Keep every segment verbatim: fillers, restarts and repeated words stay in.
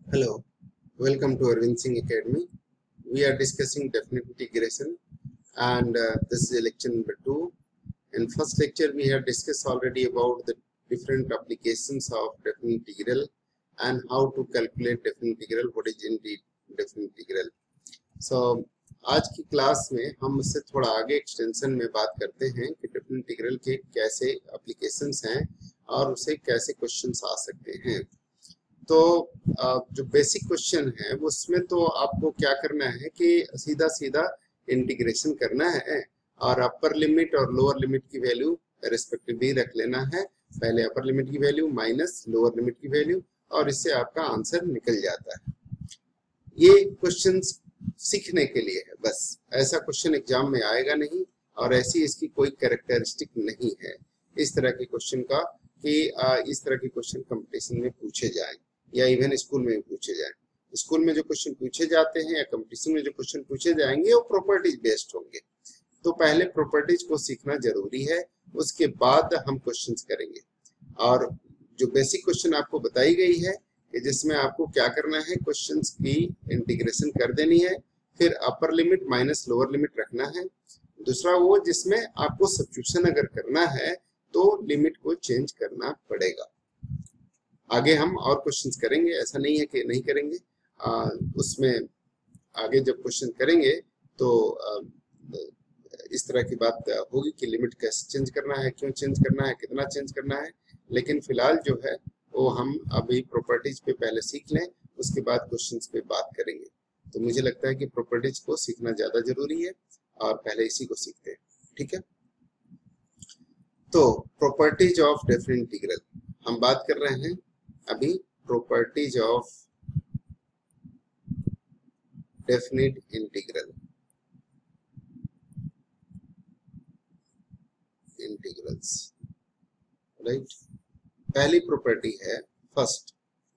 Hello, welcome to Arbind Singh Academy. We are discussing definite integration and uh, this is lecture number two. In first lecture we have discussed already about the different applications of definite integral and how to calculate definite integral, what is indeed definite integral. So आज की class में हम उससे थोड़ा आगे extension में बात करते हैं कि डेफिनेट इंटीग्रल के कैसे एप्लीकेशंस हैं और उसे कैसे क्वेश्चंस आ सकते हैं। तो जो बेसिक क्वेश्चन है उसमें तो आपको क्या करना है कि सीधा सीधा इंटीग्रेशन करना है और अपर लिमिट और लोअर लिमिट की वैल्यू रेस्पेक्टिवली रख लेना है। पहले अपर लिमिट की वैल्यू माइनस लोअर लिमिट की वैल्यू और इससे आपका आंसर निकल जाता है। ये क्वेश्चन सीखने के लिए है, बस ऐसा क्वेश्चन एग्जाम में आएगा नहीं और ऐसी इसकी कोई कैरेक्टरिस्टिक नहीं है इस तरह के क्वेश्चन का कि इस तरह के क्वेश्चन कंपटीशन में पूछे जाएं या इवन स्कूल में पूछे जाएं। स्कूल में जो क्वेश्चन पूछे जाते हैं या कंपटीशन में जो क्वेश्चन पूछे जाएंगे वो प्रॉपर्टीज बेस्ड होंगे। तो पहले प्रॉपर्टीज को सीखना जरूरी है, उसके बाद हम क्वेश्चंस करेंगे। और जो बेसिक क्वेश्चन आपको बताई गई है कि जिसमें आपको क्या करना है, क्वेश्चंस की इंटीग्रेशन कर देनी है, फिर upper limit minus lower limit रखना है। दूसरा वो जिसमें आपको सब्स्टिट्यूशन अगर करना है तो लिमिट को चेंज करना पड़ेगा। आगे हम और क्वेश्चंस करेंगे, ऐसा नहीं है कि नहीं करेंगे। आ, उसमें आगे जब क्वेश्चन करेंगे तो आ, इस तरह की बात होगी कि लिमिट कैसे चेंज करना है, क्यों चेंज करना है, कितना चेंज करना है। लेकिन फिलहाल जो है वो हम अभी प्रॉपर्टीज पे पहले सीख लें, उसके बाद क्वेश्चंस पे बात करेंगे। तो मुझे लगता है कि प्रॉपर्टीज को सीखना ज्यादा जरूरी है और पहले इसी को सीखते हैं, ठीक है। तो प्रॉपर्टीज ऑफ डेफिनेट इंटीग्रल हम बात कर रहे हैं अभी। Properties of definite integral integrals right. पहली प्रॉपर्टी है first,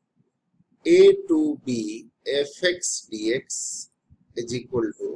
A to B F x D x is equal to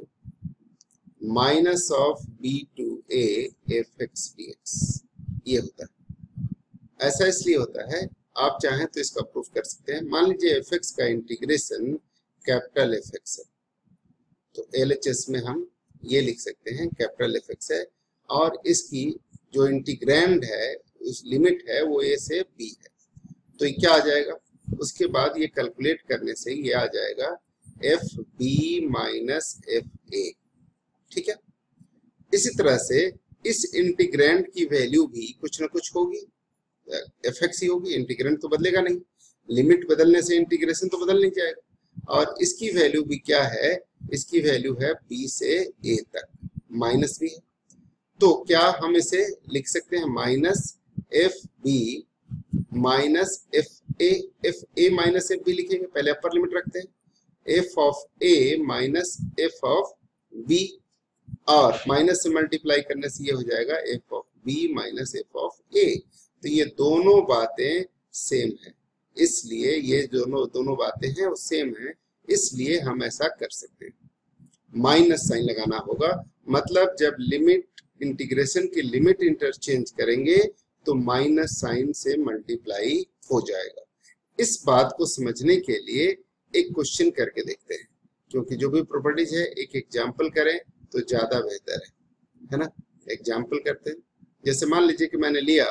minus of B to A F x D x. ये होता है, ऐसा इसलिए होता है, आप चाहें तो इसका प्रूफ कर सकते हैं। मान लीजिए एफ एक्स का इंटीग्रेशन कैपिटल एफ एक्स है, तो एल एच एस में हम ये लिख सकते हैं कैपिटल एफ एक्स है और इसकी जो इंटीग्रैंड है, उस लिमिट है वो ए से बी है। तो ये क्या आ जाएगा, उसके बाद ये कैलकुलेट करने से ये आ जाएगा F B minus F A, ठीक है। इसी तरह से इस इंटीग्रैंड की वैल्यू भी कुछ ना कुछ होगी, एफ एक्स ही होगी, इंटीग्रैंड तो बदलेगा नहीं। लिमिट बदलने से इंटीग्रेशन तो बदल नहीं जाएगा। और इसकी वैल्यू भी क्या है, इसकी वैल्यू है बी से ए तक, माइनस भी है। तो क्या हम इसे लिख सकते हैं minus F B minus F A, F A minus F B लिखेंगे। पहले अपर लिमिट रखते हैं, F of A minus F of B और माइनस से मल्टीप्लाई करने से ये हो जाएगा F of B minus F of A. तो ये दोनों बातें सेम है, इसलिए ये दोनों दोनों बातें हैं वो सेम है, इसलिए हम ऐसा कर सकते हैं। माइनस साइन लगाना होगा, मतलब जब लिमिट इंटीग्रेशन की लिमिट इंटरचेंज करेंगे तो माइनस साइन से मल्टीप्लाई हो जाएगा। इस बात को समझने के लिए एक क्वेश्चन करके देखते हैं, क्योंकि जो भी प्रॉपर्टीज है एक एग्जाम्पल करें तो ज्यादा बेहतर है, है ना। एग्जाम्पल करते हैं, जैसे मान लीजिए कि मैंने लिया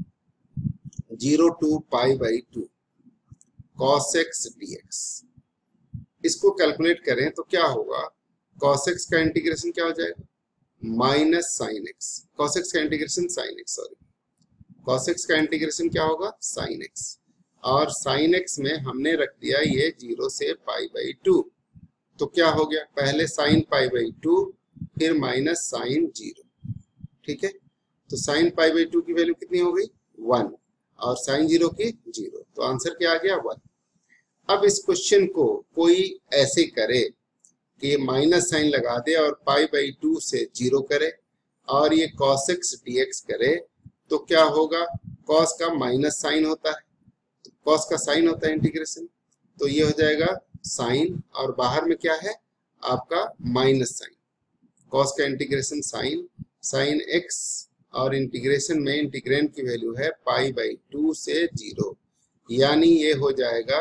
zero to pi by two cos x D X. इसको कैलकुलेट करें तो क्या होगा, कॉस एक्स का इंटीग्रेशन क्या हो जाएगा, minus sine X. Cos X का integration sine X, sorry cos X का इंटीग्रेशन क्या होगा, साइन एक्स। और साइन एक्स में हमने रख दिया ये जीरो से पाई बाई टू, तो क्या हो गया, पहले साइन पाई बाई टू फिर माइनस साइन जीरो, ठीक है। तो साइन पाई बाई टू की वैल्यू कितनी हो गई, वन, और साइन जीरो की जीरो, तो आंसर क्या आ गया, वन। अब इस क्वेश्चन को कोई ऐसे करे कि माइनस साइन लगा दे और पाई बाई टू से जीरो करे और ये कॉस एक्स डी एक्स करे, तो क्या होगा, कॉस का माइनस साइन होता है, तो कॉस का साइन होता है इंटीग्रेशन, तो ये हो जाएगा साइन और बाहर में क्या है आपका माइनस साइन। कॉस का इंटीग्रेशन साइन, साइन एक्स और इंटीग्रेशन में इंटीग्रेंड की वैल्यू है पाई बाई टू से जीरो, यानी ये हो जाएगा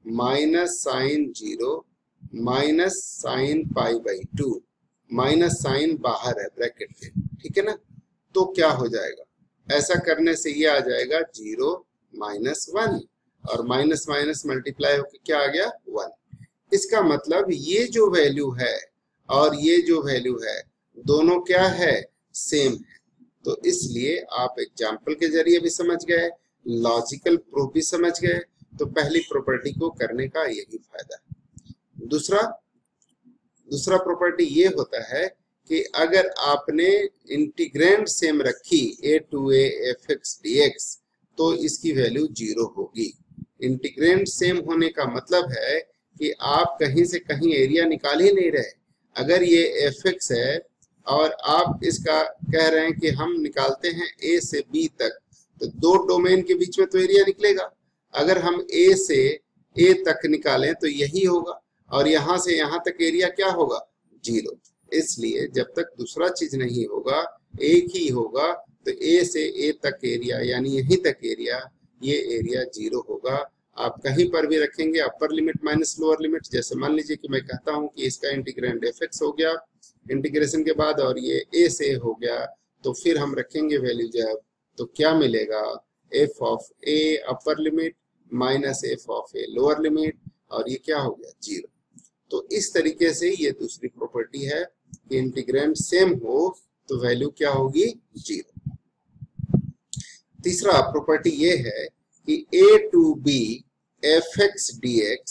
minus sine zero minus sine pi by two, minus sine बाहर है ब्रैकेट के, ठीक है ना। तो क्या हो जाएगा, ऐसा करने से ये आ जाएगा जीरो माइनस वन, और माइनस माइनस मल्टीप्लाई होकर क्या आ गया वन। इसका मतलब ये जो वैल्यू है और ये जो वैल्यू है दोनों क्या है, सेम है। तो इसलिए आप एग्जाम्पल के जरिए भी समझ गए, लॉजिकल प्रूफ भी समझ गए। तो पहली प्रॉपर्टी को करने का यही फायदा है। दूसरा दूसरा प्रॉपर्टी ये होता है कि अगर आपने इंटीग्रेंड सेम रखी a to A F x D x तो इसकी वैल्यू जीरो होगी। इंटीग्रेंड सेम होने का मतलब है कि आप कहीं से कहीं एरिया निकाल ही नहीं रहे। अगर ये एफ एक्स है और आप इसका कह रहे हैं कि हम निकालते हैं ए से बी तक, तो दो डोमेन के बीच में तो एरिया निकलेगा। अगर हम ए से ए तक निकालें तो यही होगा, और यहां से यहां तक एरिया क्या होगा, जीरो। इसलिए जब तक दूसरा चीज नहीं होगा, एक ही होगा, तो ए से ए तक एरिया यानी यहीं तक एरिया, ये एरिया जीरो होगा। आप कहीं पर भी रखेंगे upper limit minus lower limit, जैसे मान लीजिए कि मैं कहता हूं कि इसका इंटीग्रेंड एफ एक्स हो गया इंटीग्रेशन के बाद, और ये ए से हो गया, तो फिर हम रखेंगे वैल्यू जब, तो क्या मिलेगा, f of a upper limit minus F of a lower limit, और ये क्या हो गया जीरो। तो इस तरीके से ये दूसरी प्रॉपर्टी है कि इंटीग्रेंड सेम हो तो वैल्यू क्या होगी, जीरो। तीसरा प्रॉपर्टी ये है कि a to B F x D x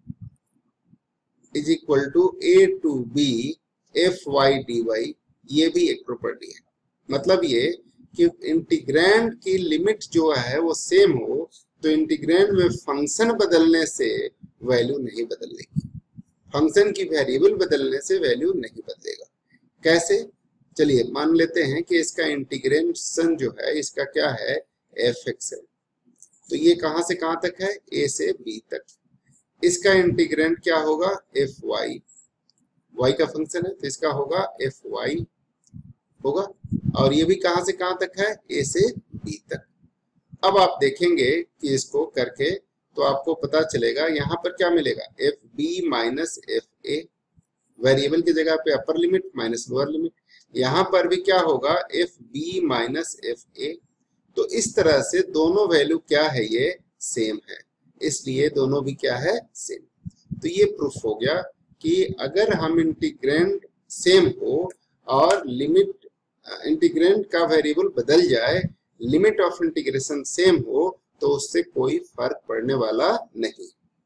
is equal to a to B f y d y, ये भी एक प्रॉपर्टी है। मतलब ये कि इंटीग्रेंड की लिमिट जो है वो सेम हो तो इंटीग्रेंड में फंक्शन बदलने से वैल्यू नहीं बदलेगी, फंक्शन की वेरिएबल बदलने से वैल्यू नहीं बदलेगा। कैसे, चलिए मान लेते हैं कि इसका इंटीग्रेशन जो है इसका क्या है, एफ एक्स है, तो ये कहां से कहां तक है, ए से बी तक। इसका इंटीग्रेंड क्या होगा, एफ वाई, वाई का फंक्शन है तो इसका होगा एफ वाई होगा, और ये भी कहां से कहां तक है, ए से बी तक। अब आप देखेंगे कि इसको करके तो आपको पता चलेगा यहाँ पर क्या मिलेगा, f B minus F a, variable की जगह पे upper limit minus lower limit, यहाँ पर भी क्या होगा, f B minus F a. तो इस तरह से दोनों वैल्यू क्या है, ये सेम है, इसलिए दोनों भी क्या है, सेम। तो ये प्रूफ हो गया कि अगर हम इंटीग्रेंड सेम हो और लिमिट इंटीग्रेंड का वेरिएबल बदल जाए, लिमिट ऑफ इंटीग्रेशन सेम हो, तो उससे कोई फर्क पड़ने वाला नहीं।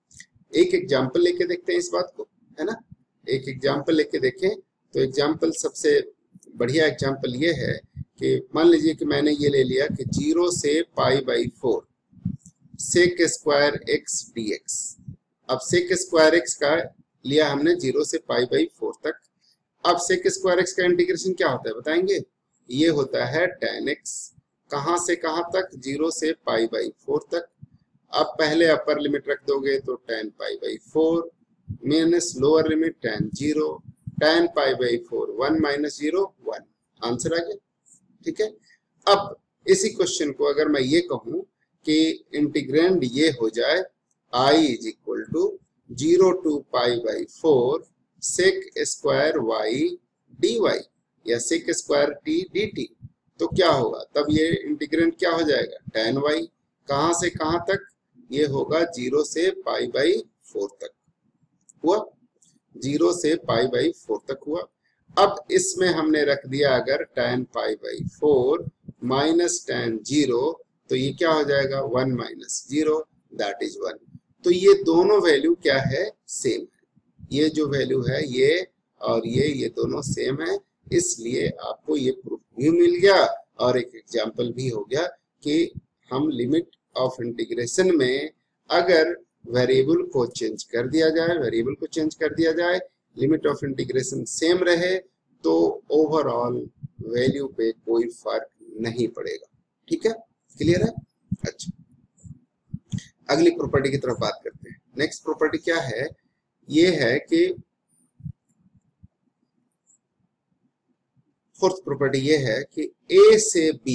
एक एग्जांपल लेके देखते हैं इस बात को, है ना। एक एग्जांपल लेके देखें तो एग्जांपल सबसे बढ़िया एग्जांपल ये है कि मान लीजिए कि मैंने ये ले लिया कि जीरो से pi by four sec square x D x. अब सेक स्क्वायर एक्स का लिया हमने जीरो से पाई बाई फोर तक। अब सेक स्क्वायर एक्स का इंटीग्रेशन क्या होता है बताएंगे, ये होता है टेन एक्स, कहां से कहां तक, जीरो से पाई बाई फोर तक। अब पहले अपर लिमिट रख दोगे तो tan pi by four minus lower limit tan zero, tan pi by four one minus zero one, answer आ गया, ठीक है। अब इसी क्वेश्चन को अगर मैं ये कहूं कि इंटीग्रेंड ये हो जाए i is equal to zero to pi by four sec square y d y या sec square t d t, तो क्या होगा, तब ये इंटीग्रेंड क्या हो जाएगा, टेन वाई, कहां से कहां तक, ये होगा जीरो से पाई बाई फोर तक हुआ, जीरो से पाई बाई फोर तक हुआ। अब इसमें हमने रख दिया अगर tan pi by four minus tan zero, तो ये क्या हो जाएगा, one minus zero that is one. तो ये दोनों वैल्यू क्या है, सेम है। ये जो वैल्यू है ये और ये ये दोनों सेम है, इसलिए आपको ये प्रूफ भी मिल गया और एक एग्जांपल भी हो गया कि हम लिमिट ऑफ इंटीग्रेशन में अगर वेरिएबल को चेंज कर दिया जाए वेरिएबल को चेंज कर दिया जाए लिमिट ऑफ इंटीग्रेशन सेम रहे, तो ओवरऑल वैल्यू पे कोई फर्क नहीं पड़ेगा। ठीक है, क्लियर है। अच्छा, अगली प्रॉपर्टी की तरफ बात करते हैं। नेक्स्ट प्रॉपर्टी क्या है, ये है कि फोर्थ प्रॉपर्टी ये है कि a से b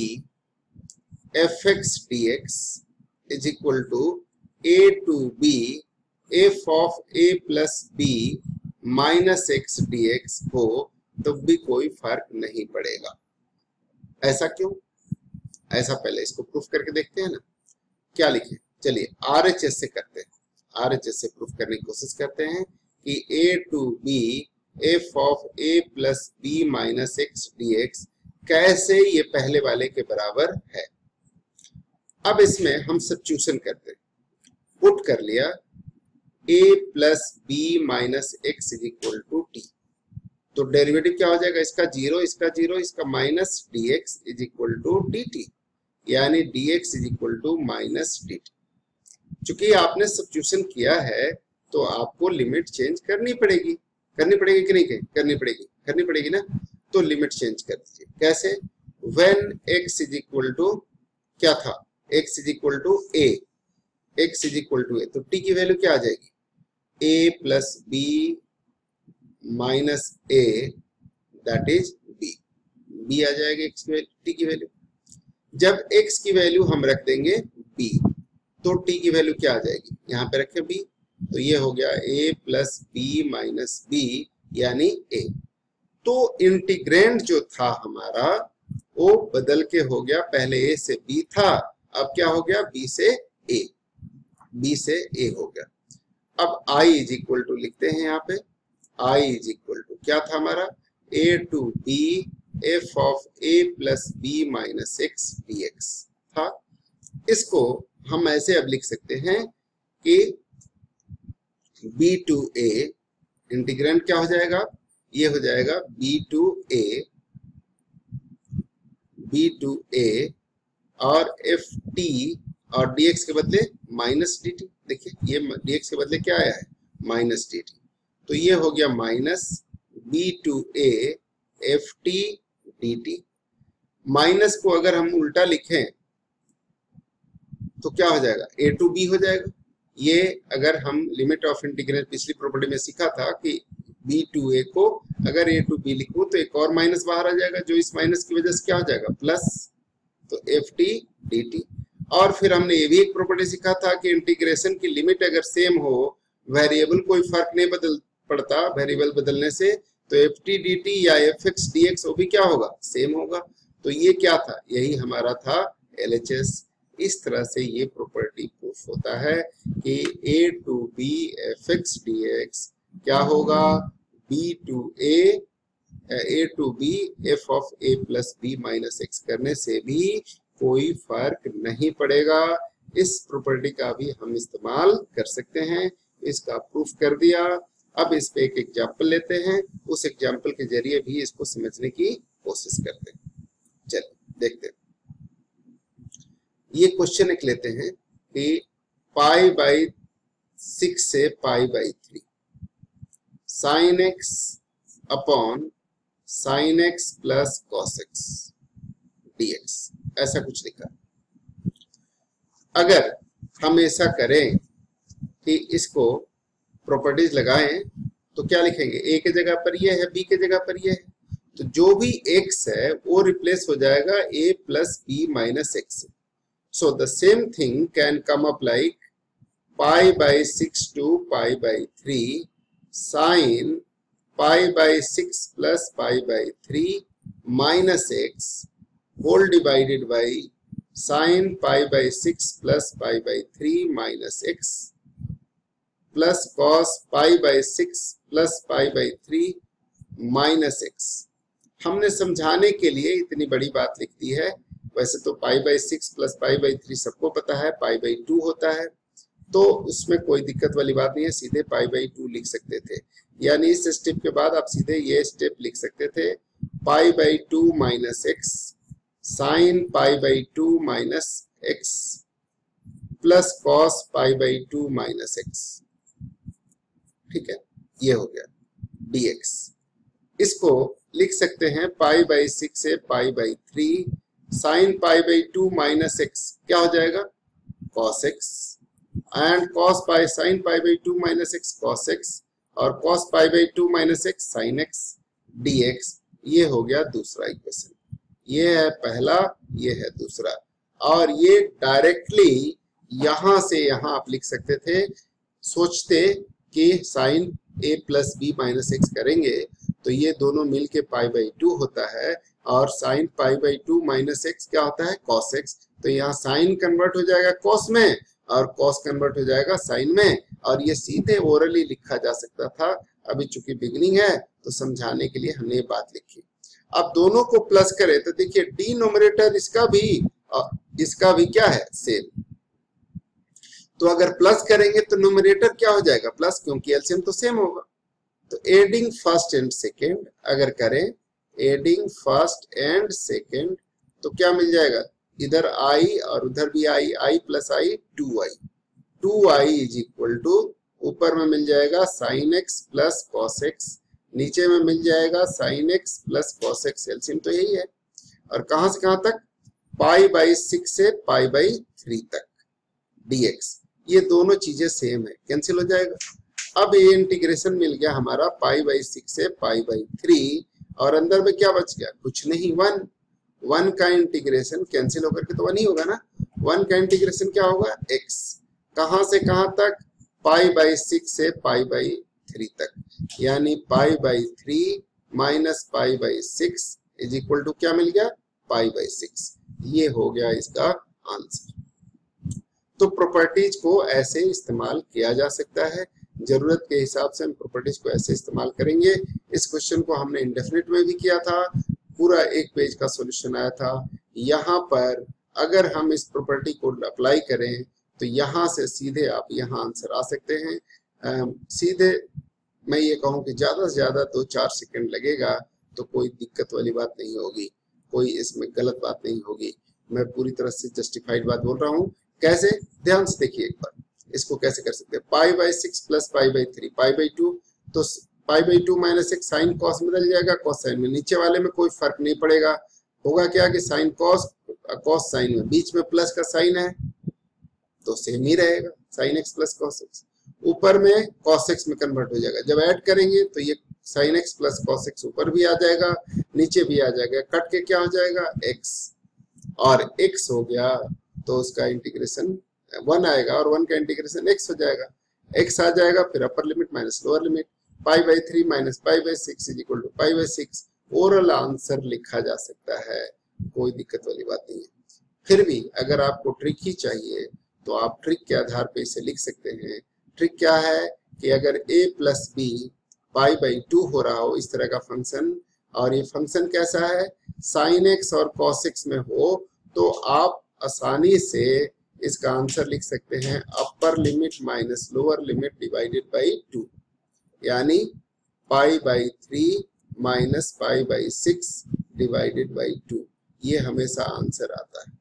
f x D x is equal to a to B f of a plus b minus x D x हो तो भी कोई फर्क नहीं पड़ेगा। ऐसा क्यों? ऐसा पहले इसको प्रूफ करके देखते हैं ना। क्या लिखें? चलिए आर एच एस से करते हैं। आर एच एस से प्रूफ करने की कोशिश करते हैं कि a to B f of a plus b minus x D x कैसे ये पहले वाले के बराबर है। अब इसमें हम सब्स्टिट्यूशन करते हैं। पुट कर लिया a plus b minus x is equal to t, तो डेरिवेटिव क्या हो जाएगा? इसका जीरो, इसका जीरो, इसका minus d x is equal to d t, यानी dx is equal to minus d t. चूंकि आपने सब्स्टिट्यूशन किया है तो आपको लिमिट चेंज करनी पड़ेगी। करनी पड़ेगी कि नहीं? करनी पड़ेगी, करनी पड़ेगी ना। तो लिमिट चेंज कर दीजिए। कैसे? When x is equal to क्या था? x is equal to a, x is equal to a, तो t की वैल्यू क्या आ जाएगी? a plus b minus a that is b, b आ जाएगी x की वैल्यू, t की वैल्यू। जब x की वैल्यू हम रख देंगे b तो t की वैल्यू क्या आ जाएगी? यहाँ पे रखें b, तो ये हो गया a plus b minus b यानी a। तो इंटीग्रेंड जो था हमारा वो बदल के हो गया, पहले a से b था, अब क्या हो गया? b से a, b से a हो गया। अब i इज इक्वल टू लिखते हैं यहाँ पे, i इज इक्वल टू क्या था हमारा? a to b f of a plus b minus x D x था। इसको हम ऐसे अब लिख सकते हैं कि b टू a इंटीग्रेंड क्या हो जाएगा? ये हो जाएगा b to a, b to a और ft और dx के बदले माइनस dt। देखिए ये dx के बदले क्या आया है? Minus dt। तो ये हो गया minus b to a ft dt। Minus को अगर हम उल्टा लिखें तो क्या हो जाएगा? a टू b हो जाएगा। ये अगर हम लिमिट ऑफ इंटीग्रल पिछली प्रॉपर्टी में सीखा था कि b टू a को अगर a टू b लिखूं तो एक और माइनस बाहर आ जाएगा, जो इस माइनस की वजह से क्या हो जाएगा? प्लस, तो ft dt। और फिर हमने ये भी एक प्रॉपर्टी सीखा था कि इंटीग्रेशन की लिमिट अगर सेम हो, वेरिएबल कोई फर्क नहीं बदल पड़ता वेरिएबल बदलने से, तो ft dt या fx dx वो भी क्या होगा? सेम होगा। तो ये क्या था? यही हमारा था L H S। इस तरह से ये प्रॉपर्टी प्रूफ होता है कि a to b fx dx क्या होगा? b to a a to b f of a plus b minus x करने से भी कोई फर्क नहीं पड़ेगा। इस प्रॉपर्टी का भी हम इस्तेमाल कर सकते हैं। इसका प्रूफ कर दिया। अब इस पे एक एग्जाम्पल लेते हैं, उस एग्जाम्पल के जरिए भी इसको समझने की कोशिश करते हैं। चलिए देखते हैं। ये क्वेश्चन एक लेते हैं कि पाई बाई सिक्स से pi by three sine x upon sine x plus cos x D x, ऐसा कुछ लिखा। अगर हम ऐसा करें कि इसको प्रॉपर्टीज लगाएं तो क्या लिखेंगे? a के जगह पर ये है, b के जगह पर ये है, तो जो भी x है वो रिप्लेस हो जाएगा a plus b minus x. So the same thing can come up like pi by six to pi by three sine pi by six plus pi by three minus x whole divided by sine pi by six plus pi by three minus x plus cos pi by six plus pi by three minus x. हमने समझाने के लिए इतनी बड़ी बात लिख दी है। वैसे तो pi by six plus pi by three सबको पता है, पाई बाई टू होता है, तो उसमें कोई दिक्कत वाली बात नहीं है, सीधे पाई बाई टू लिख सकते थे। यानी इस स्टेप के बाद आप सीधे ये स्टेप लिख सकते थे, pi by two minus x sine pi by two minus x plus cos pi by two minus x. ठीक है, ये हो गया dx। इसको लिख सकते हैं पाई बाई सिक्स से pi by three sine pi by two minus x क्या हो जाएगा? Cos x, and cos pi sine pi by two minus x cos x और cos pi by two minus x sine x dx। ये हो गया दूसरा equation. ये है पहला, ये है दूसरा, और ये डायरेक्टली यहां से यहां आप लिख सकते थे। सोचते कि sine a plus b minus x करेंगे तो ये दोनों मिलके पाई बाई टू होता है, और sine pi by two minus x क्या होता है, कॉस एक्स। तो यहाँ साइन कन्वर्ट हो जाएगा कॉस में और कॉस कन्वर्ट हो जाएगा साइन में, और ये सीधे ओरली लिखा जा सकता था। अभी चूंकि बिगनिंग है तो समझाने के लिए हमने ये बात लिखी। अब दोनों को प्लस करें तो देखिए डिनोमिनेटर इसका भी और इसका भी क्या है, सेम। तो अगर प्लस करेंगे तो न्यूमरेटर क्या हो जाएगा, प्लस, क्योंकि एलसीएम तो सेम होगा। तो एडिंग फर्स्ट एंड सेकेंड अगर करें, एडिंग फर्स्ट एंड सेकेंड तो क्या मिल जाएगा, इधर आई और उधर भी I, I plus I two I, two I is equal to ऊपर में मिल जाएगा sine x plus cos x, नीचे में मिल जाएगा sine x plus cos x, LCM तो यही है। और कहां से कहां तक, पाई बाई सिक्स से पाई बाई थ्री तक dx, ये दोनों चीजें सेम है, कैंसिल हो जाएगा। अब ये इंटीग्रेशन मिल गया हमारा पाई बाई सिक्स से पाई बाई थ्री, और अंदर में क्या बच गया, कुछ नहीं, वन। वन का इंटीग्रेशन कैंसिल होकर के तो वन ही होगा ना, वन का इंटीग्रेशन क्या होगा, x, कहां से कहां तक, पाई बाई सिक्स से पाई बाई थ्री तक, यानी pi by three minus pi by six is equal to क्या मिल गया, पाई बाई सिक्स। ये हो गया इसका आंसर। तो प्रॉपर्टीज को ऐसे इस्तेमाल किया जा सकता है, जरूरत के हिसाब से हम प्रॉपर्टीज को ऐसे इस्तेमाल करेंगे। इस क्वेश्चन को हमने इंडेफिनिट में भी किया था, पूरा एक पेज का सॉल्यूशन आया था। यहाँ पर अगर हम इस प्रॉपर्टी को अप्लाई करें तो यहाँ से सीधे आप यहाँ आंसर आ सकते हैं। आ, सीधे मैं ये कहूँ कि ज्यादा से ज्यादा दो चार सेकंड लगेगा, तो कोई दिक्कत वाली बात नहीं होगी, कोई इसमें गलत बात नहीं होगी। मैं पूरी तरह से जस्टिफाइड बात बोल रहा हूँ। कैसे, ध्यान से देखिए एक बार, इसको कैसे कर सकते हैं, pi by six plus pi by three, pi by two, तो पाई बाई टू माइनस एक साइन कॉस में बदल जाएगा, कॉस साइन में, नीचे वाले में कोई फर्क नहीं पड़ेगा। होगा क्या कि साइन कॉस, कॉस साइन में, बीच में प्लस का साइन है तो सेम ही रहेगा, sine x plus cos x. ऊपर में कॉस एक्स में कन्वर्ट हो जाएगा, जब ऐड करेंगे तो ये sine x plus cos x ऊपर भी आ जाएगा, नीचे भी आ जाएगा, कट के क्या हो जाएगा, एक्स, और एक्स हो गया तो उसका इंटीग्रेशन वन आएगा, और वन का इंटीग्रेशन एक्स हो जाएगा, एक्स आ जाएगा, फिर upper limit minus lower limit, pi by three minus pi by six is equal to pi by six. Oral answer लिखा जा सकता है, कोई दिक्कत वाली बात नहीं है। फिर भी अगर आपको ट्रिक ही चाहिए तो आप ट्रिक के आधार पे इसे लिख सकते हैं। ट्रिक क्या है कि अगर a plus b pi by two हो रहा हो इस तरह का फंक्शन, और ये फंक्शन कैसा है, साइन एक्स और कॉस एक्स में हो, तो आप आसानी से इसका आंसर लिख सकते हैं upper limit minus lower limit divided by two, यानी pi by three minus pi by six divided by two. ये हमेशा आंसर आता है।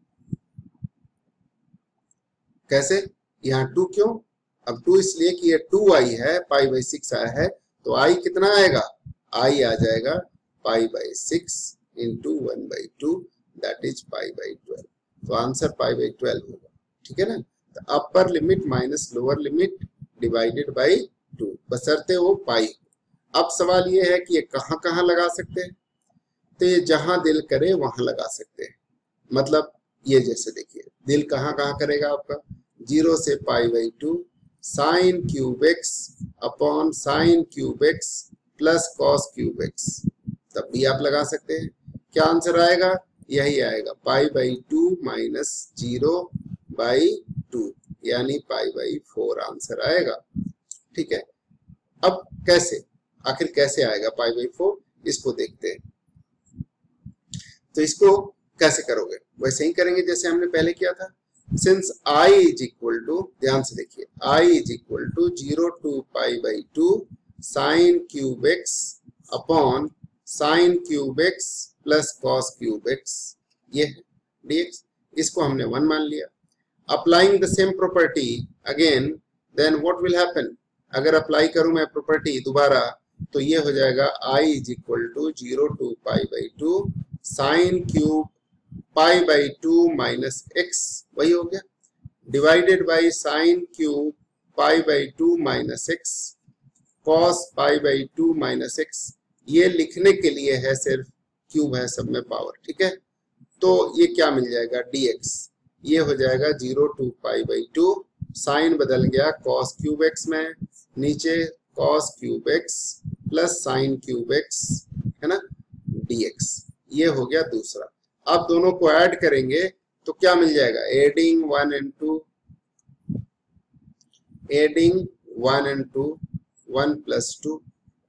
कैसे, यहाँ टू क्यों, अब टू इसलिए कि ये टू आई है, पाई बाई सिक्स आया है, तो आई कितना आएगा, आई आ जाएगा pi by six into one by two, that is pi by twelve. तो आंसर पाई बाई ट्वेल्व होगा, ठीक है ना। तो upper limit minus lower limit divided by two, बशर्ते वो पाई। अब सवाल ये है कि ये कहाँ कहाँ लगा सकते हैं, तो ये जहां दिल करे वहां लगा सकते हैं। मतलब ये जैसे देखिए, दिल कहाँ कहाँ करेगा आपका, जीरो से pi by two sine cube x upon sine cube x plus cos cube x, तब भी आप लगा सकते हैं। क्या आंसर आएगा, यही आएगा, pi by two minus zero by two, यानी पाई बाई फोर आंसर आएगा, ठीक है। अब कैसे, आखिर कैसे आएगा पाई बाई फोर, इसको देखते हैं। तो इसको कैसे करोगे, वैसे ही करेंगे जैसे हमने पहले किया था। Since i is equal to, ध्यान से देखिए, i is equal to zero to pi by two sine cube x upon sine cube x plus cos cube x, ये है dx, इसको हमने वन मान लिया। Applying the same property again, then what will happen, अगर apply करूं मैं property दोबारा, तो ये हो जाएगा i is equal to zero to pi by two sine cube pi by two minus x, वही हो गया, divided by sine cube pi by two minus x cos pi by two minus x. ये लिखने के लिए है, सिर्फ cube है, सब में पावर, ठीक है। तो ये क्या मिल जाएगा, dx, ये हो जाएगा zero to pi by two sine बदल गया कॉस क्यूब एक्स में, नीचे cos cube x plus sine cube x है ना dx, ये हो गया दूसरा। अब दोनों को ऐड करेंगे तो क्या मिल जाएगा, adding one and two, adding one and two, one plus two,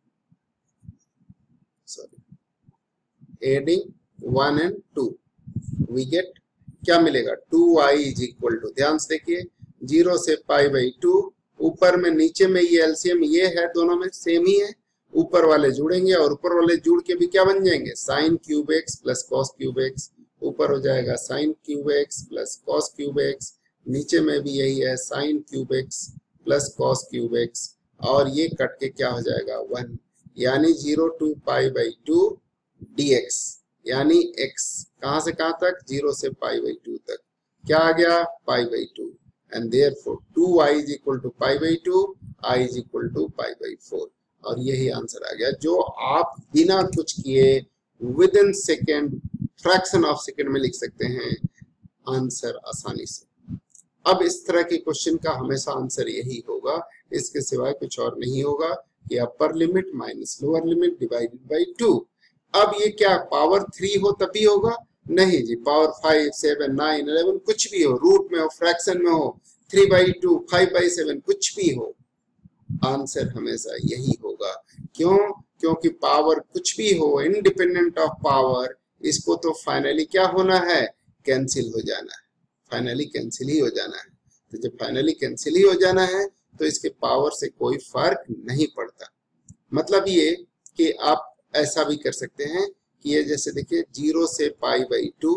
sorry adding one and two, we get क्या मिलेगा, two I is equal to, ध्यान से देखिए जीरो से पाई बाई टू, ऊपर में नीचे में ये एलसीएम ये है, दोनों में सेम ही है, ऊपर वाले जुड़ेंगे और ऊपर वाले जुड़ के भी क्या बन जाएंगे, sine cube x plus cos cube x, ऊपर हो जाएगा sine cube x plus cos cube x, नीचे में भी यही है sine cube x plus cos cube x, और ये कट के क्या हो जाएगा वन, यानी zero to pi by two d x, यानी x कहां से कहां तक, जीरो से पाई बाई टू तक, क्या आ गया pi by two, and therefore two I is equal to pi by two, i is equal to pi by four, और यही आंसर आ गया, जो आप बिना कुछ किए within second, fraction of second में लिख सकते हैं आंसर आसानी से। अब इस तरह के क्वेश्चन का हमेशा आंसर यही होगा, इसके सिवाय कुछ और नहीं होगा कि upper limit minus lower limit divided by two. अब ये क्या पावर थ्री हो तभी होगा, नहीं जी, power five seven nine eleven कुछ भी हो, रूट में हो, फ्रैक्शन में हो, three by two, five by seven कुछ भी हो, आंसर हमेशा यही होगा। क्यों, क्योंकि पावर कुछ भी हो, इंडिपेंडेंट ऑफ पावर, इसको तो फाइनली क्या होना है, कैंसिल हो जाना है, फाइनली कैंसिल ही हो जाना है। तो जब फाइनली कैंसिल ही हो जाना है तो इसके पावर से कोई फर्क नहीं पड़ता। मतलब ये कि आप ऐसा भी कर सकते हैं कि ये जैसे देखिए जीरो से pi by two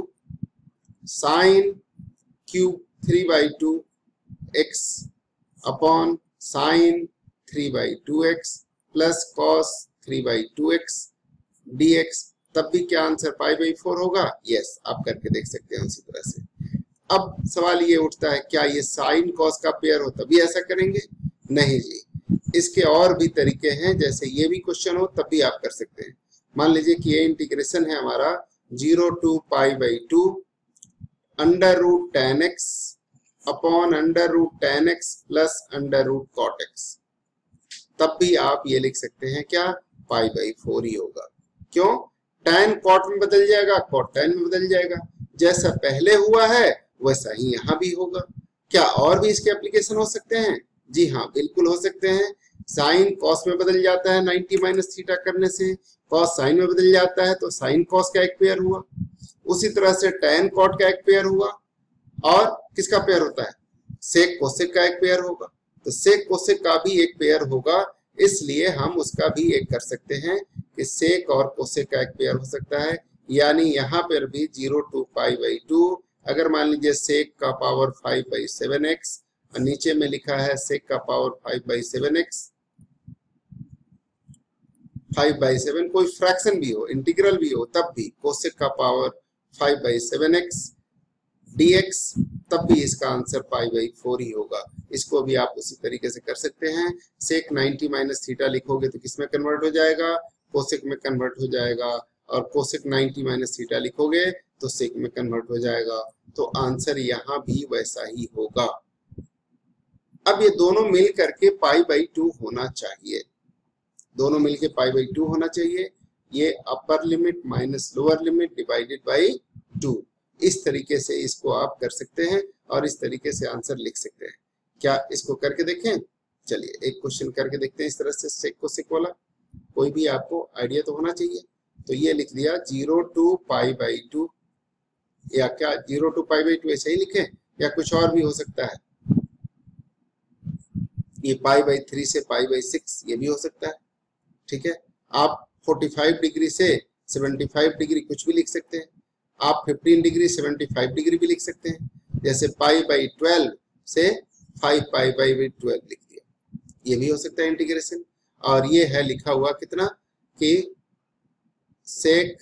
sine cube three by two x upon sine three by two x plus cos three by two x D x, तब भी क्या आंसर पाई बाई फोर होगा। यस, आप करके देख सकते हैं उसी तरह से। अब सवाल ये उठता है, क्या ये साइन कॉस का पेयर हो तभी ऐसा करेंगे, नहीं जी, इसके और भी तरीके हैं, जैसे ये भी क्वेश्चन हो तब भी आप कर सकते हैं। मान लीजिए कि ये इंटीग्रेशन है हमारा zero to pi by two under root ten x upon under root ten x plus under root cot x, तब भी आप ये लिख सकते हैं क्या, पाई बाई फोर ही होगा। क्यों, टेन कॉट में बदल जाएगा, कॉट टेन में बदल जाएगा, जैसा पहले हुआ है वैसा ही यहाँ भी होगा। क्या और भी इसके एप्लीकेशन हो सकते हैं, जी हाँ बिल्कुल हो सकते हैं। साइन कॉस में बदल जाता है नाइंटी माइनस थीटा करने से, कॉस साइन में बदल जाता है तो साइन कॉस का एक पेयर हुआ, उसी तरह से टेन कॉट का एक पेयर हुआ, और किसका पेयर होता है, सेक कोसेक का एक पेयर होगा, तो सेक कोसेक का भी एक पेयर होगा, इसलिए हम उसका भी एक कर सकते हैं कि सेक और कोसेक का एक पेयर हो सकता है। यानी यहाँ पर भी zero to pi by two, अगर मान लीजिए सेक का power five by seven x और नीचे में लिखा है सेक का power five by seven x, five by seven कोई फ्रैक्शन भी हो, इंटीग्रल भी हो, तब भी कोसेक का power five by seven x d x, तब भी इसका आंसर पाई बाई फोर ही होगा। इसको भी आप उसी तरीके से कर सकते हैं। सेक नाइंटी माइनस थीटा लिखोगे तो किस में कन्वर्ट हो जाएगा, कोसेक में कन्वर्ट हो जाएगा, और कोसेक नाइंटी माइनस थीटा लिखोगे तो सेक में कन्वर्ट हो जाएगा, तो आंसर यहाँ भी वैसा ही होगा। अब ये दोनों मिल करके पाई बाई टू होना चाहिए, दोनों मिलके पाई बाई टू होना चाहिए। ये upper limit minus lower limit divided by two, इस तरीके से इसको आप कर सकते हैं और इस तरीके से आंसर लिख सकते हैं। क्या इसको करके देखें, चलिए एक क्वेश्चन करके देखते हैं इस तरह से, सेक को सेक वाला, कोई भी आपको आइडिया तो होना चाहिए। तो ये लिख दिया zero to pi by two, या क्या zero to pi by two ऐसे ही लिखें या कुछ और भी हो सकता है, ये पाई बाई थ्री से पाई बाई सिक्स ये भी हो सकता है, ठीक है। आप फोर्टी फाइव डिग्री से सेवेंटी फाइव डिग्री कुछ भी लिख सकते हैं, आप fifteen degree seventy five degree भी लिख सकते हैं, जैसे पाई बाई ट्वेल्व से फाइव पाई बाई ट्वेल्व लिख दिया, ये भी हो सकता है इंटीग्रेशन। और ये है लिखा हुआ कितना कि sec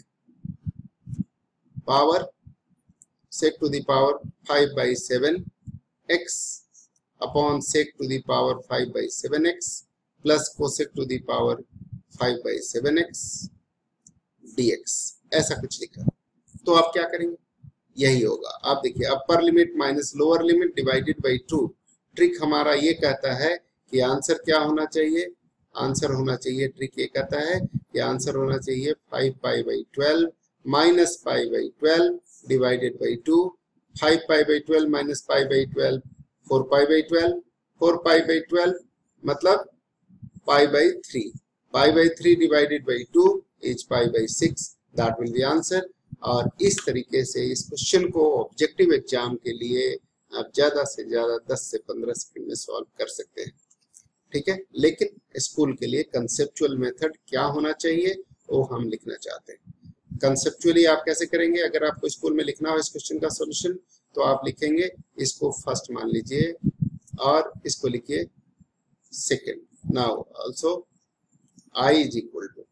power sec to the power five by seven x upon sec to the power five by seven x plus cosec to the power five by seven x d x, ऐसा कुछ लिखा। तो आप क्या करेंगे, यही होगा। आप देखिए upper limit minus lower limit divided by two, trick हमारा ये कहता है कि आंसर क्या होना चाहिए, आंसर होना चाहिए, ट्रिक ये कहता है कि आंसर होना चाहिए five pi by twelve minus pi by twelve divided by two. Five pi by twelve minus pi by twelve four pi by twelve, four pi by twelve मतलब pi by three, pi by three divided by two is pi by six, that will be answer. और इस तरीके से इस question को objective exam के लिए आप ज्यादा से ज्यादा दस से पंद्रह सेकंड में सॉल्व कर सकते हैं, ठीक है। लेकिन स्कूल के लिए कंसेप्चुअल मेथड क्या होना चाहिए वो हम लिखना चाहते हैं। कंसेप्चुअली आप कैसे करेंगे, अगर आपको स्कूल में लिखना हो इस क्वेश्चन का सॉल्यूशन तो आप लिखेंगे इसको फर्स्ट मान लीजिए और इसको लिखिए second. Now also i is equal to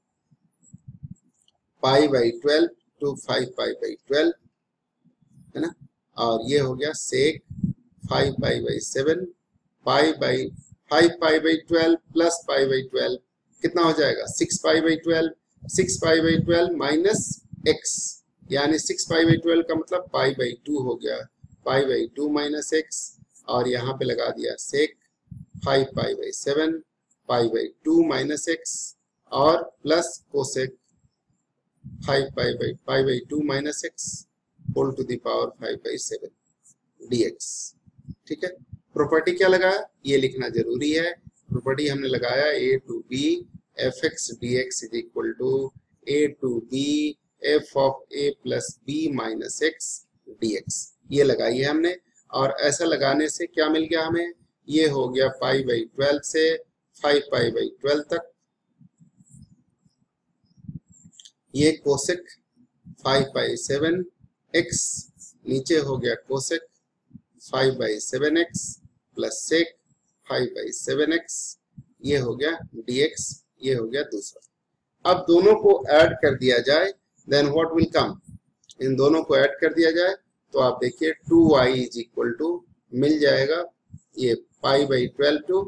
pi by twelve to five pi by twelve, है ना, और ये हो गया sec five pi by seven, pi by five pi by twelve plus pi by twelve कितना हो जाएगा six pi by twelve, six pi by twelve minus x, यानी सिक्स पाई बाई ट्वेल्व का मतलब पाई बाई टू हो गया, pi by two minus x, और यहाँ पे लगा दिया sec five pi by seven, pi by two minus x और plus cosec five pi by pi by two minus x whole to the power five by seven d x, ठीक है। Property क्या लगाया ये लिखना जरूरी है। प्रॉपर्टी हमने लगाया a to B F x D x is equal to a to B f of a plus b minus x D x, ये लगाई है हमने। और ऐसा लगाने से क्या मिल गया हमें, ये हो गया पाई बाई ट्वेल्व से फाइव पाई बाई ट्वेल्व तक, ये cosec five by seven x, नीचे हो गया cosec five by seven x plus sec five by seven x, ये हो गया dx, ये हो गया दूसरा। अब दोनों को ऐड कर दिया जाए देन व्हाट विल कम, इन दोनों को ऐड कर दिया जाए तो आप देखिए two I is equal to मिल जाएगा ये pi by twelve to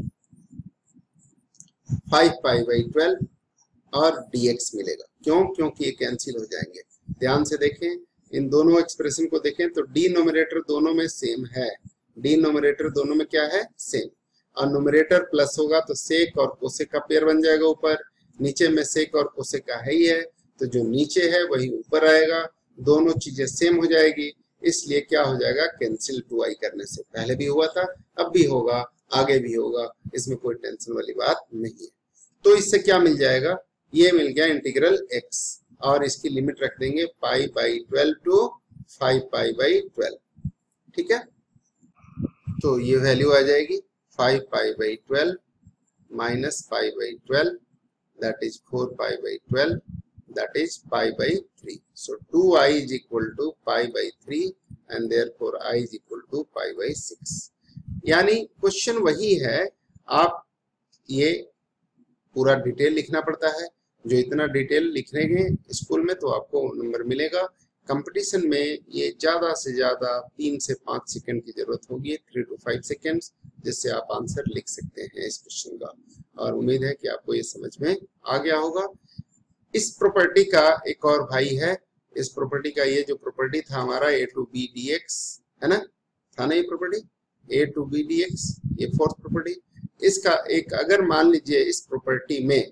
five pi by twelve और dx मिलेगा। क्यों, क्योंकि ये कैंसिल हो जाएंगे। ध्यान से देखें, इन दोनों एक्सप्रेशन को देखें तो डिनोमिनेटर दोनों में सेम है, डिनोमिनेटर दोनों में क्या है सेम, और न्यूमरेटर प्लस होगा तो सेक और कोसेक का पेयर बन जाएगा ऊपर, नीचे में सेक और कोसेक का है ही है तो जो नीचे है वही ऊपर आएगा, दोनों चीजें सेम हो जाएगी, इसलिए क्या हो जाएगा कैंसिल टू आई करने से, पहले भी हुआ था अब भी होगा आगे भी होगा, इसमें कोई टेंशन वाली बात नहीं है। तो इससे क्या मिल जाएगा, ये मिल गया इंटीग्रल x और इसकी लिमिट रख देंगे pi by twelve to five pi by twelve, ठीक है। तो ये वैल्यू आ जाएगी five pi by twelve minus pi by twelve that is four pi by twelve that is pi by three. So two I is equal to pi by three and therefore I is equal to pi by six. यानी question वही है, आप ये पूरा detail लिखना पड़ता है, जो इतना डिटेल लिखेंगे स्कूल में तो आपको नंबर मिलेगा। कंपटीशन में ये ज्यादा से ज्यादा तीन से पांच सेकंड की जरूरत होगी, थ्री टू फाइव सेकंड्स, जिससे आप आंसर लिख सकते हैं इस क्वेश्चन का। और उम्मीद है कि आपको ये समझ में आ गया होगा। इस प्रॉपर्टी का एक और भाई है, इस प्रॉपर्टी का ये जो प्रॉपर्टी था हमारा a to b d x, है ना, था ना ये property a to b d x, ये फोर्थ प्रॉपर्टी। इसका एक अगर मान लीजिए इस प्रॉपर्टी में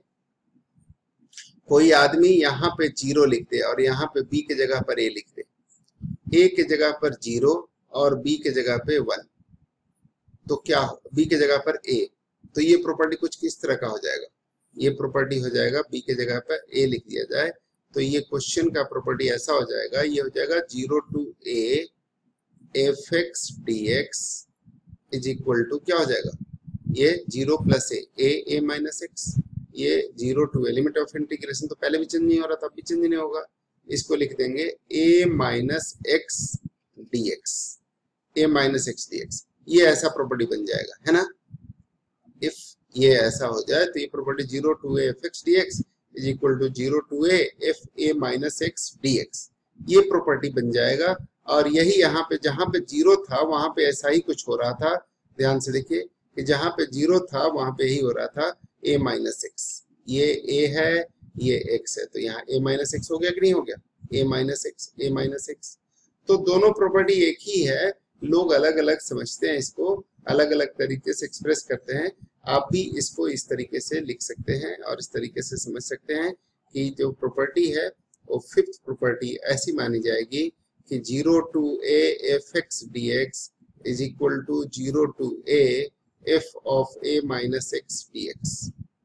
कोई आदमी यहाँ पे जीरो लिख दे और यहाँ पे बी के जगह पर ए लिख दे, ए के जगह पर जीरो और बी के जगह पे वन, तो क्या हो, बी के जगह पर ए, तो ये प्रॉपर्टी कुछ किस तरह का हो जाएगा, ये प्रॉपर्टी हो जाएगा बी के जगह पर ए लिख दिया जाए तो ये क्वेश्चन का प्रॉपर्टी ऐसा हो जाएगा, ये हो जाएगा zero to A F x D x is equal to क्या हो जाएगा, ये zero plus a a a minus x, ये zero to limit of integration तो पहले भी चेंज नहीं हो रहा था, अब भी चेंज नहीं होगा, इसको लिख देंगे a minus x D x, a minus x D x, ये ऐसा प्रॉपर्टी बन जाएगा, है ना। इफ ये ऐसा हो जाए तो ये property zero to A F x D x is equal to zero to A F A minus x D x, ये प्रॉपर्टी बन जाएगा। और यही यहाँ पे जहां पे जीरो था वहां पे ऐसा ही कुछ हो रहा था, ध्यान से देखिए कि जहां पे जीरो था वहां पे ही हो रहा था a माइनस एक्स, ये a है ये x है, तो यहाँ a माइनस एक्स हो गया कि नहीं हो गया, a minus x a minus x. तो दोनों प्रॉपर्टी एक ही है, लोग अलग अलग समझते हैं इसको, अलग अलग तरीके से एक्सप्रेस करते हैं। आप भी इसको इस तरीके से लिख सकते हैं और इस तरीके से समझ सकते हैं कि जो प्रॉपर्टी है वो फिफ्थ प्रॉपर्टी ऐसी मानी जाएगी कि zero to A F x D x is equal to zero to A f of A minus x D x.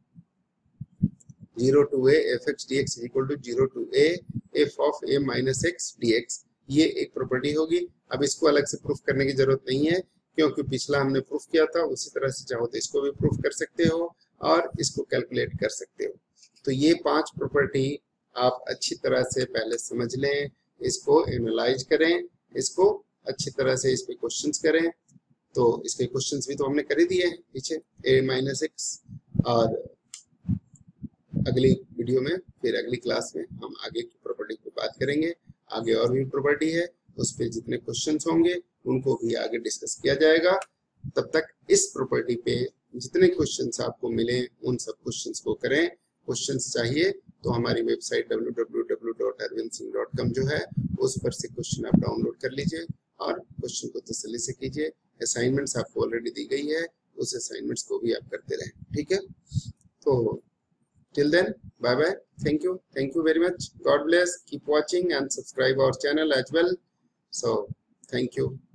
Zero to A F x D x is equal to zero to A f of A minus x D x, ये एक property होगी। अब इसको अलग से proof करने की जरूरत नहीं है क्योंकि पिछला हमने प्रूफ किया था, उसी तरह से चाहो तो इसको भी प्रूफ कर सकते हो और इसको कैलकुलेट कर सकते हो। तो ये पांच प्रॉपर्टी आप अच्छी तरह से पहले समझ लें, इसको एनालाइज करें, इसको अच्छी तरह से इस पे क्वेश्चंस करें। तो इसके क्वेश्चंस भी तो हमने कर ही दिए हैं पीछे, ए माइनस एक्स। और अगली वीडियो में फिर अगली क्लास में हम आगे की प्रॉपर्टी की बात करेंगे। आगे और भी प्रॉपर्टी है, उस पे जितने क्वेश्चंस होंगे उनको भी आगे डिस्कस किया जाएगा। तब तक इस प्रॉपर्टी पे जितने क्वेश्चंस आपको मिले उन सब क्वेश्चंस को करें। क्वेश्चंस चाहिए तो हमारी website W W W dot Arvind Singh dot com जो है उस पर से क्वेश्चन आप डाउनलोड कर लीजिए और क्वेश्चन को तसल्ली से कीजिए। असाइनमेंट्स आपको ऑलरेडी दी गई है, उस असाइनमेंट्स को भी आप करते रहें, ठीक है। तो till then, bye bye, thank you thank you very much, god bless, keep watching and subscribe our channel as well, so thank you.